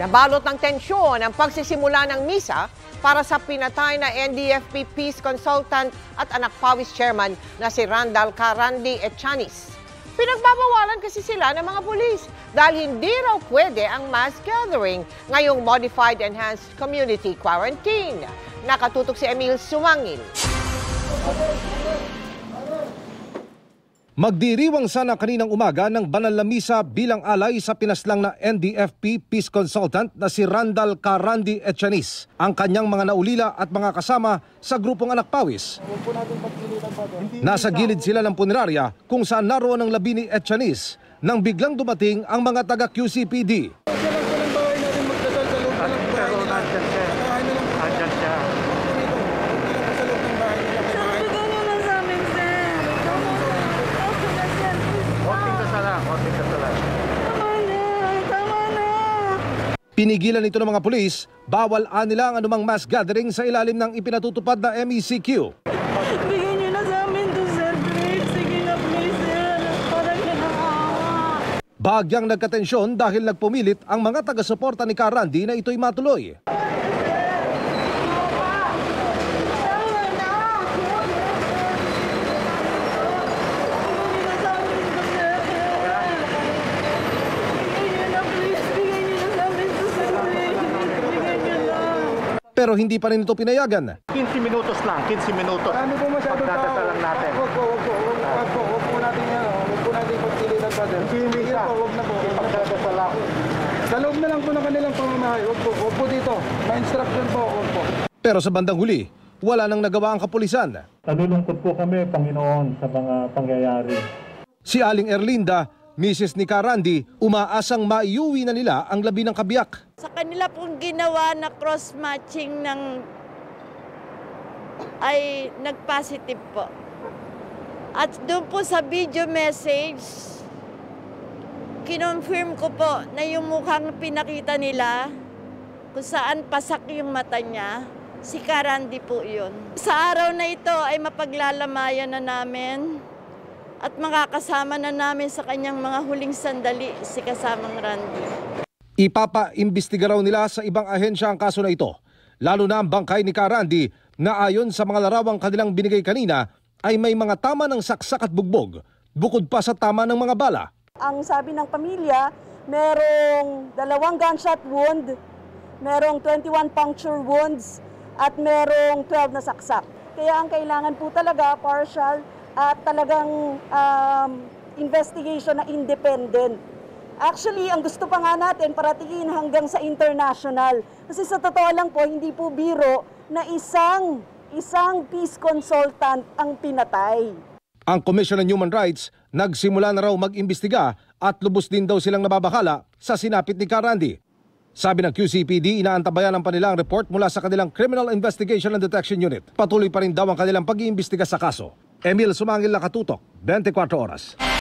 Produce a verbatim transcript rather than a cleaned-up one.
Nabalot ng tensyon ang pagsisimula ng misa para sa pinatay na N D F P Peace Consultant at anak pawis chairman na si Randall Carandi Echanis. Pinagbabawalan kasi sila ng mga pulis dahil hindi raw pwede ang mass gathering ngayong Modified Enhanced Community Quarantine. Nakatutok si Emil Sumangil. Magdiriwang sana kaninang umaga ng banal na misa bilang alay sa pinaslang na N D F P Peace Consultant na si Randall Carandi Echanis, ang kanyang mga naulila at mga kasama sa grupong anak pawis. Nasa gilid sila ng punerarya kung saan naroon ang labi ni Echanis nang biglang dumating ang mga taga-Q C P D. Pinigilan ito ng mga pulis, bawal nila ang anumang mass gathering sa ilalim ng ipinatutupad na M E C Q. Bigyan niyo na sa amin to, sir, please. Sige na, please, sir. Parang kinakawa. Bagyang nagkatensyon dahil nagpumilit ang mga taga-suporta ni Carandi na ito'y matuloy. Pero hindi pa rin ito pinayagan. quince minutos lang, quince minutos. Ano po masyadong tao? Pagdadasal lang natin. Huwag po, huwag po, huwag po, huwag po natin yan. Huwag po natin pagpilitan pa din. Hindi po, huwag na po. Pagdadasal lang. Sa loob na lang po ng kanilang pamamahay. Huwag po, huwag po dito. May instruction po, huwag po. Pero sa bandang huli, wala nang nagawa ang kapulisan. Nalulungkot po kami, Panginoon, sa mga pangyayari. Si Aling Erlinda, Missus ni Carandi, umaasang maiuwi na nila ang labi ng kabiyak. Sa kanila pong ginawa na cross-matching ng ay nag-positive po. At doon po sa video message, kinonfirm ko po na yung mukhang pinakita nila kung saan pasak yung mata niya, si Carandi po yun. Sa araw na ito ay mapaglalamayan na namin at makakasama na namin sa kanyang mga huling sandali si kasamang Randy. Ipapa-imbestiga raw nila sa ibang ahensya ang kaso na ito, lalo na ang bangkay ni Carandi na ayon sa mga larawang kanilang binigay kanina ay may mga tama ng saksak at bugbog, bukod pa sa tama ng mga bala. Ang sabi ng pamilya, merong dalawang gunshot wound, merong twenty-one puncture wounds, at merong twelve na saksak. Kaya ang kailangan po talaga partial at talagang um, investigation na independent. Actually, ang gusto pa nga natin paratingin hanggang sa international. Kasi sa totoo lang po, hindi po biro na isang, isang peace consultant ang pinatay. Ang Commission on Human Rights nagsimula na raw mag-imbestiga at lubos din daw silang nababakala sa sinapit ni Carandi. Sabi ng Q C P D, inaantabayan ang kanilang report mula sa kanilang Criminal Investigation and Detection Unit. Patuloy pa rin daw ang kanilang pag-iimbestiga sa kaso. Emil Sumangil, Nakatutok, twenty-four oras.